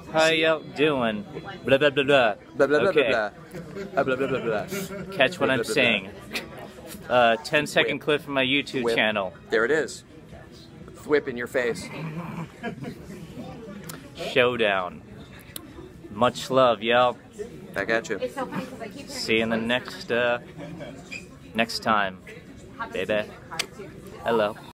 How y'all doing? Blah blah blah blah. Blah blah blah Okay. blah blah. Blah blah blah blah. Catch what Blah, I'm blah, blah, saying. 10-second Whip. clip from my YouTube Whip. channel. There it is. Whip in your face. Showdown. Much love, y'all. Back at you. It's so funny because I keep See you in the next time, baby. Hello.